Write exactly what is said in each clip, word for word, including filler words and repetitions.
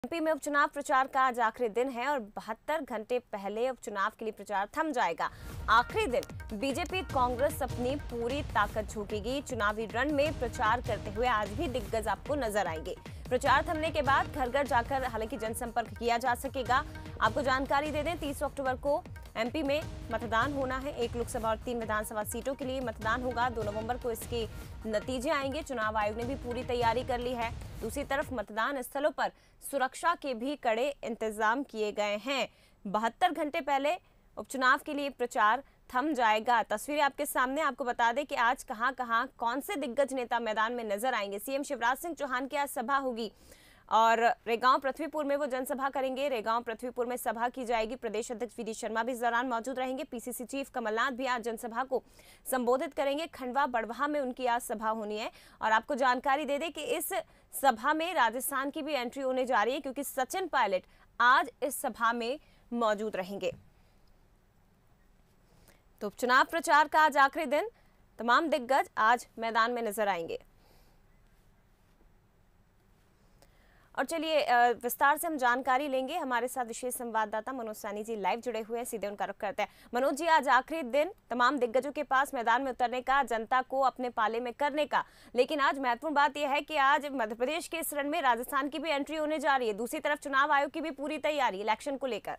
MP में उपचुनाव प्रचार का आज आखिरी दिन है और बहत्तर घंटे पहले उपचुनाव के लिए प्रचार थम जाएगा। आखिरी दिन बीजेपी कांग्रेस अपनी पूरी ताकत झोंकेगी। चुनावी रण में प्रचार करते हुए आज भी दिग्गज आपको नजर आएंगे। प्रचार थमने के बाद घर घर जाकर हालांकि जनसंपर्क किया जा सकेगा। आपको जानकारी दे दें, तीस अक्टूबर को एमपी में मतदान होना है। एक लोकसभा और तीन विधानसभा सीटों के लिए मतदान होगा। दो नवंबर को इसके नतीजे आएंगे। चुनाव आयोग ने भी पूरी तैयारी कर ली है। दूसरी तरफ मतदान स्थलों पर सुरक्षा के भी कड़े इंतजाम किए गए हैं। बहत्तर घंटे पहले उपचुनाव के लिए प्रचार थम जाएगा। तस्वीरें आपके सामने। आपको बता दें कि आज कहां कहां कौन से दिग्गज नेता मैदान में नजर आएंगे। सीएम शिवराज सिंह चौहान की आज सभा होगी और रेगांव पृथ्वीपुर में वो जनसभा करेंगे। रेगांव पृथ्वीपुर में सभा की जाएगी। प्रदेश अध्यक्ष वी डी शर्मा भी इस दौरान मौजूद रहेंगे। पीसीसी चीफ कमलनाथ भी आज जनसभा को संबोधित करेंगे। खंडवा बड़वाह में उनकी आज सभा होनी है और आपको जानकारी दे दें कि इस सभा में राजस्थान की भी एंट्री होने जा रही है, क्योंकि सचिन पायलट आज इस सभा में मौजूद रहेंगे। तो चुनाव प्रचार का आज आखिरी दिन, तमाम दिग्गज आज मैदान में नजर आएंगे। और चलिए विस्तार से हम जानकारी लेंगे। हमारे साथ विशेष संवाददाता मनोज सैनी जी लाइव जुड़े हुए हैं, सीधे उनका रुख करते हैं। मनोज जी, आज आखिरी दिन तमाम दिग्गजों के पास मैदान में उतरने का, जनता को अपने पाले में करने का, लेकिन आज महत्वपूर्ण बात यह है कि आज मध्य प्रदेश के इस रण में राजस्थान की भी एंट्री होने जा रही है। दूसरी तरफ चुनाव आयोग की भी पूरी तैयारी इलेक्शन को लेकर।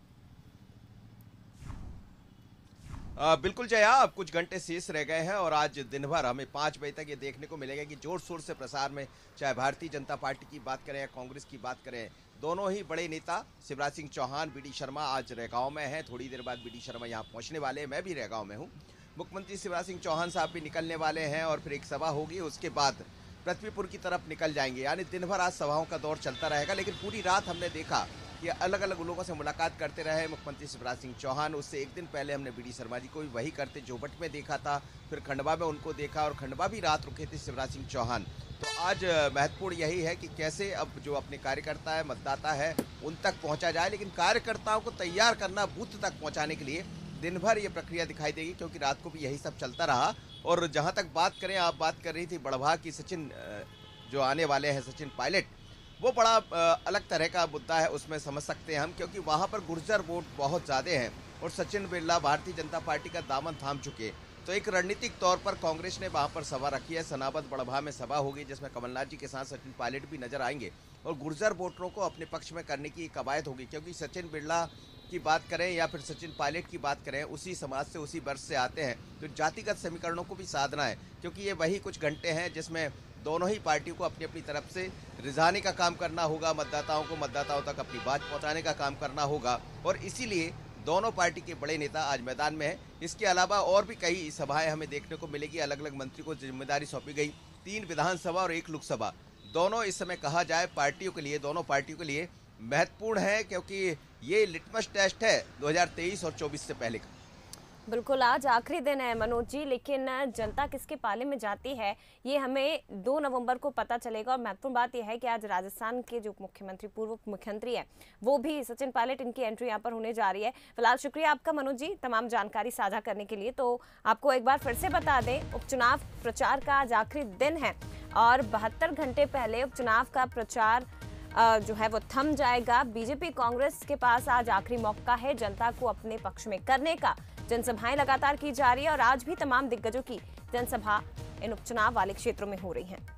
आ, बिल्कुल जया, अब कुछ घंटे शेष रह गए हैं और आज दिन भर हमें पाँच बजे तक ये देखने को मिलेगा कि जोर शोर से प्रसार में, चाहे भारतीय जनता पार्टी की बात करें या कांग्रेस की बात करें, दोनों ही बड़े नेता शिवराज सिंह चौहान, वी डी शर्मा आज रेगांव में हैं। थोड़ी देर बाद वी डी शर्मा यहाँ पहुँचने वाले हैं। मैं भी रेगांव में हूँ। मुख्यमंत्री शिवराज सिंह चौहान साहब भी निकलने वाले हैं और फिर एक सभा होगी। उसके बाद पृथ्वीपुर की तरफ निकल जाएंगे। यानी दिन भर आज सभाओं का दौर चलता रहेगा। लेकिन पूरी रात हमने देखा कि अलग अलग लोगों से मुलाकात करते रहे मुख्यमंत्री शिवराज सिंह चौहान। उससे एक दिन पहले हमने वी डी शर्मा जी को भी वही करते जोबट में देखा था, फिर खंडवा में उनको देखा और खंडवा भी रात रुके थे शिवराज सिंह चौहान। तो आज महत्वपूर्ण यही है कि कैसे अब जो अपने कार्यकर्ता है, मतदाता है, उन तक पहुंचा जाए। लेकिन कार्यकर्ताओं को तैयार करना, बूथ तक पहुंचाने के लिए दिन भर ये प्रक्रिया दिखाई देगी, क्योंकि रात को भी यही सब चलता रहा। और जहाँ तक बात करें, आप बात कर रही थी बड़वाह की, सचिन जो आने वाले हैं, सचिन पायलट, वो बड़ा अलग तरह का मुद्दा है। उसमें समझ सकते हैं हम, क्योंकि वहाँ पर गुर्जर वोट बहुत ज़्यादा हैं और सचिन बिरला भारतीय जनता पार्टी का दामन थाम चुके। तो एक रणनीतिक तौर पर कांग्रेस ने वहाँ पर सभा रखी है। सनाबद बड़वाह में सभा होगी, जिसमें कमलनाथ जी के साथ सचिन पायलट भी नजर आएंगे और गुर्जर वोटरों को अपने पक्ष में करने की कवायद होगी। क्योंकि सचिन बिरला की बात करें या फिर सचिन पायलट की बात करें, उसी समाज से, उसी वर्ष से आते हैं। तो जातिगत समीकरणों को भी साधना है, क्योंकि ये वही कुछ घंटे हैं जिसमें दोनों ही पार्टियों को अपनी अपनी तरफ से रिझाने का काम करना होगा। मतदाताओं को मतदाताओं तक अपनी बात पहुंचाने का काम करना होगा और इसीलिए दोनों पार्टी के बड़े नेता आज मैदान में हैं। इसके अलावा और भी कई सभाएं हमें देखने को मिलेगी। अलग अलग मंत्री को जिम्मेदारी सौंपी गई। तीन विधानसभा और एक लोकसभा, दोनों इस समय कहा जाए पार्टियों के लिए, दोनों पार्टियों के लिए महत्वपूर्ण है, क्योंकि ये लिटमस टेस्ट है दो हज़ार तेईस और चौबीस से पहले का। बिल्कुल, आज आखिरी दिन है मनोज जी, लेकिन जनता किसके पाले में जाती है ये हमें दो नवंबर को पता चलेगा। और महत्वपूर्ण बात यह है कि आज राजस्थान के जो मुख्यमंत्री, पूर्व मुख्यमंत्री है, वो भी सचिन पायलट, इनकी एंट्री यहाँ पर होने जा रही है। फिलहाल शुक्रिया आपका मनोज जी तमाम जानकारी साझा करने के लिए। तो आपको एक बार फिर से बता दें, उपचुनाव प्रचार का आज आखिरी दिन है और बहत्तर घंटे पहले उपचुनाव का प्रचार जो है वो थम जाएगा। बीजेपी कांग्रेस के पास आज आखिरी मौका है जनता को अपने पक्ष में करने का। जनसभाएं लगातार की जा रही है और आज भी तमाम दिग्गजों की जनसभा इन उपचुनाव वाले क्षेत्रों में हो रही हैं।